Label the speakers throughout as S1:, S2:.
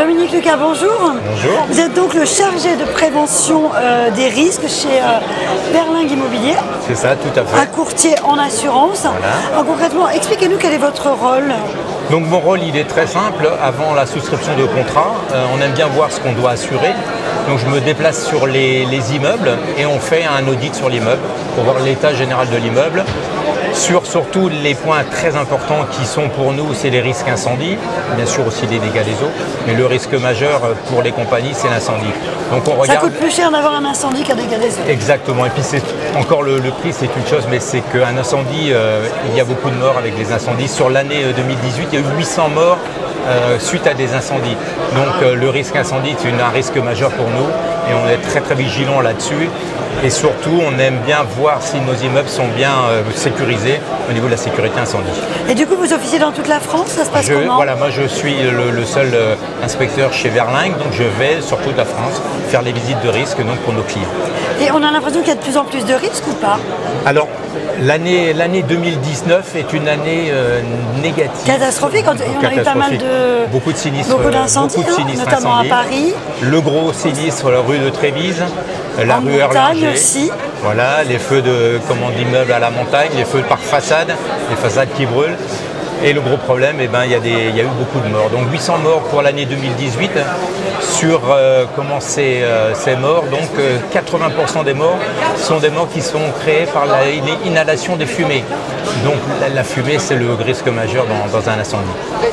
S1: Dominique Lucas, bonjour.
S2: Bonjour.
S1: Vous êtes donc le chargé de prévention des risques chez Berlingue Immobilier.
S2: C'est ça, tout à fait.
S1: Un courtier en assurance.
S2: Voilà.
S1: Alors, concrètement, expliquez-nous quel est votre rôle.
S2: Donc mon rôle, il est très simple. Avant la souscription de contrat, on aime bien voir ce qu'on doit assurer. Donc je me déplace sur les immeubles et on fait un audit sur l'immeuble pour voir l'état général de l'immeuble. Surtout les points très importants qui sont pour nous, c'est les risques incendie, bien sûr aussi les dégâts des eaux, mais le risque majeur pour les compagnies, c'est l'incendie. Donc on regarde.
S1: Ça coûte plus cher d'avoir un incendie qu'un dégât des eaux.
S2: Exactement, et puis c'est encore le prix, c'est une chose, mais c'est qu'un incendie, il y a beaucoup de morts avec les incendies. Sur l'année 2018, il y a eu 800 morts suite à des incendies. Donc le risque incendie, c'est un risque majeur pour nous et on est très très vigilant là-dessus. Et surtout, on aime bien voir si nos immeubles sont bien sécurisés au niveau de la sécurité incendie.
S1: Et du coup, vous officiez dans toute la France, ça se passe comment?
S2: Voilà, moi je suis le seul inspecteur chez Berlingue, donc je vais sur toute la France faire les visites de risque donc, pour nos clients.
S1: Et on a l'impression qu'il y a de plus en plus de risques ou pas?
S2: Alors, l'année 2019 est une année négative.
S1: Catastrophique, on a eu pas mal de...
S2: Beaucoup de sinistres,
S1: beaucoup d'incendies, notamment à Paris.
S2: Le gros sinistre, la rue de Trévise, la rue Erlanger.
S1: Aussi.
S2: Voilà, les feux d'immeubles à la montagne, les feux par façade, les façades qui brûlent. Et le gros problème, il y a eu beaucoup de morts. Donc 800 morts pour l'année 2018. Sur comment c'est mort, donc 80% des morts sont des morts qui sont créées par l'inhalation des fumées. Donc la fumée, c'est le risque majeur dans un incendie.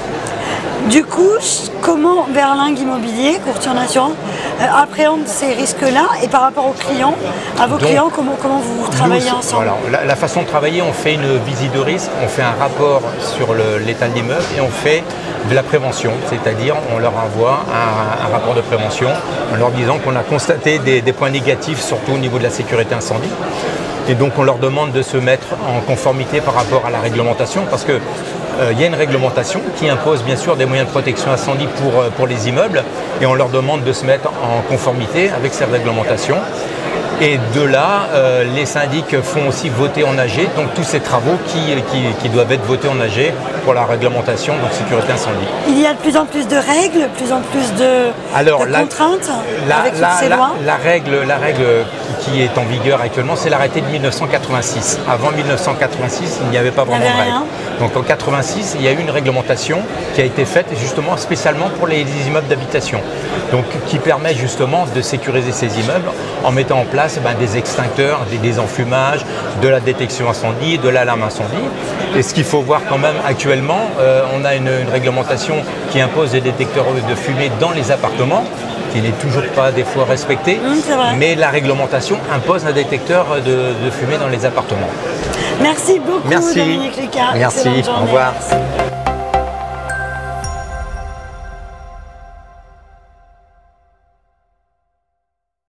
S1: Du coup, comment Berlingue Immobilier, courtier en assurance, appréhende ces risques-là et par rapport aux clients, clients, comment vous travaillez ensemble?
S2: Voilà, la façon de travailler, on fait une visite de risque, on fait un rapport sur l'état de l'immeuble et on fait de la prévention, c'est-à-dire on leur envoie un rapport de prévention en leur disant qu'on a constaté des points négatifs, surtout au niveau de la sécurité incendie. Et donc on leur demande de se mettre en conformité par rapport à la réglementation parce que il y a une réglementation qui impose bien sûr des moyens de protection incendie pour les immeubles et on leur demande de se mettre en conformité avec ces réglementations. Et de là, les syndics font aussi voter en AG, donc tous ces travaux qui doivent être votés en AG pour la réglementation, donc sécurité incendie.
S1: Il y a de plus en plus de règles, de plus en plus de contraintes avec toutes ces lois.
S2: La règle qui est en vigueur actuellement, c'est l'arrêté de 1986. Avant 1986, il n'y avait pas vraiment de règle. Donc en 1986, il y a eu une réglementation qui a été faite justement spécialement pour les immeubles d'habitation. Donc qui permet justement de sécuriser ces immeubles en mettant en place des extincteurs, des enfumages, de la détection incendie, de l'alarme incendie. Et ce qu'il faut voir quand même actuellement, on a une réglementation qui impose des détecteurs de fumée dans les appartements, qui n'est toujours pas des fois respecté, mais la réglementation impose un détecteur de fumée dans les appartements.
S1: Merci beaucoup Dominique Lucas.
S2: Merci, au revoir.